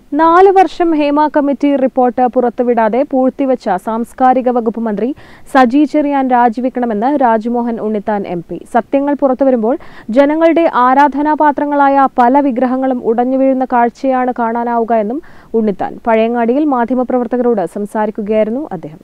4 വർഷം Hema committee report പുറത്തുവിടാതെ പൂഴ്ത്തിവെച്ച സാംസ്കാരിക വകുപ്പ് മന്ത്രി സജി ചെറിയാൻ രാജിവെക്കണമെന്ന് രാജ്മോഹൻ ഉണ്ണിത്താൻ MP. സത്യങ്ങൾ പുറത്തുവരുമ്പോൾ ജനങ്ങളുടെ ആരാധനാപാത്രങ്ങളായ പല വിഗ്രഹങ്ങളും ഉടഞ്ഞുവീഴുന്ന കാഴ്ചയാണ് കാണാനാവുക എന്നും ഉണ്ണിത്താൻ പഴയങ്ങാടിയിൽ മാധ്യമപ്രവർത്തകരോട് സംസാരിക്കുകയായിരുന്നു അദ്ദേഹം.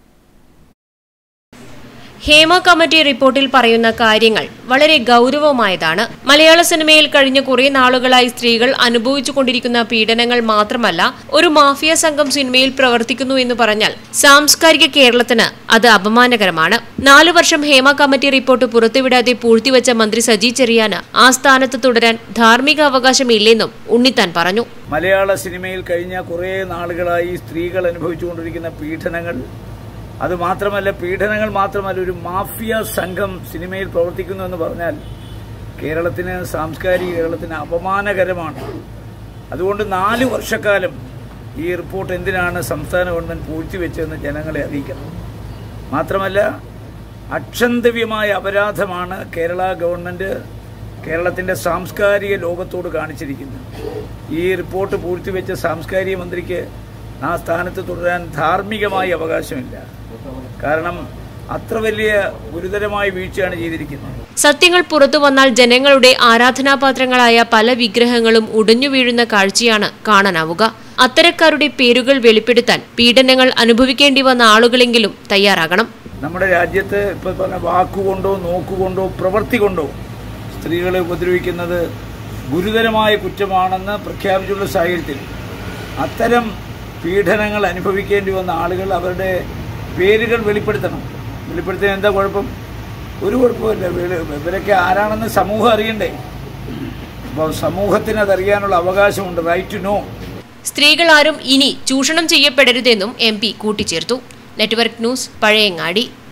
ഹേമ കമ്മിറ്റി റിപ്പോർട്ടിൽ പറയുന്ന കാര്യങ്ങൾ വളരെ ഗൗരവമായതാണ്. മലയാള സിനിമയിൽ കഴിഞ്ഞ കുറെ നാളുകളായി സ്ത്രീകൾ അനുഭവിച്ചുകൊണ്ടിരിക്കുന്ന പീഡനങ്ങൾ മാത്രമല്ല, ഒരു മാഫിയ സംഘം സിനിമയിൽ പ്രവർത്തിക്കുന്നു എന്ന് പറഞ്ഞാൽ സാംസ്കാരിക കേരളത്തിന് അത് അപമാനകരമാണ്. 4 വർഷം ഹേമ കമ്മിറ്റി റിപ്പോർട്ട് പുറത്തുവിടാതെ പൂഴ്ത്തിവെച്ച മന്ത്രി സജി ചെറിയാന് ആ സ്ഥാനത്ത് തുടരാൻ ധാർമ്മിക അവകാശമില്ലെന്നും ഉണ്ണിത്താൻ പറഞ്ഞു. മലയാള സിനിമയിൽ കഴിഞ്ഞ കുറെ നാളുകളായി സ്ത്രീകൾ അനുഭവിച്ചുകൊണ്ടിരിക്കുന്ന പീഡനങ്ങൾ പീഡനങ്ങൾ മാത്രമല്ല, ഒരു മാഫിയ സംഘം സിനിമയിൽ പ്രവർത്തിക്കുന്നു എന്ന് പറഞ്ഞാൽ കേരളത്തിന്, സാംസ്കാരിക കേരളത്തിന് അപമാനകരമാണ്. അതുകൊണ്ട് 4 വർഷക്കാലം ഈ റിപ്പോർട്ട് എന്തിനാണ് സംസ്ഥാന ഗവൺമെന്റ് പൂഴ്ത്തിവെച്ചതെന്ന് ജനങ്ങളെ അറിയിക്കണം. മാത്രമല്ല, അക്ഷന്തവ്യമായ അപരാധമാണ് കേരള ഗവൺമെന്റ് കേരളത്തിന്റെ സാംസ്കാരിക ലോകത്തോട് കാണിച്ചിരിക്കുന്നത്. ഈ റിപ്പോർട്ട് പൂഴ്ത്തിവെച്ച സാംസ്കാരിക മന്ത്രിക്ക് ആ സ്ഥാനത്ത് തുടരാൻ ധാർമ്മികമായി അവകാശമില്ല. കാരണം അത്ര വലിയ ഗുരുതരമായ വീഴ്ചയാണ് ചെയ്തിരിക്കുന്നത്. സത്യങ്ങൾ പുറത്തു വന്നാൽ ജനങ്ങളുടെ ആരാധനാപാത്രങ്ങളായ പല വിഗ്രഹങ്ങളും ഉടഞ്ഞു വീഴുന്ന കാഴ്ചയാണ് കാണാനാവുക. അത്തരക്കാരുടെ പേരുകൾ വെളിപ്പെടുത്താൻ പീഡനങ്ങൾ അനുഭവിക്കേണ്ടി വന്ന ആളുകളെങ്കിലും തയ്യാറാകണം. നമ്മുടെ രാജ്യത്ത് ഇപ്പോൾ പറഞ്ഞ വാക്കുകൊണ്ടോ നോക്കുകൊണ്ടോ പ്രവൃത്തി കൊണ്ടോ സ്ത്രീകളെ ഉപദ്രവിക്കുന്നത് ഗുരുതരമായ കുറ്റമാണെന്ന് പ്രഖ്യാപിച്ചുള്ള സാഹചര്യത്തിൽ അത്തരം പീഡനങ്ങൾ അനുഭവിക്കേണ്ടി വന്ന ആളുകൾ അവരുടെ പേരുകൾ വെളിപ്പെടുത്തണം. വെളിപ്പെടുത്താൻ എന്താ കുഴപ്പം? ഒരു കുഴപ്പമില്ല. ഇവരൊക്കെ ആരാണെന്ന് സമൂഹം അറിയണ്ടേ? അപ്പോൾ സമൂഹത്തിന് അതറിയാനുള്ള അവകാശമുണ്ട്. Right to know. സ്ത്രീകൾ ആരും ഇനി ചൂഷണം ചെയ്യപ്പെടരുതെന്നും MP കൂട്ടിച്ചേർത്തു. Network news, Pazhayangadi.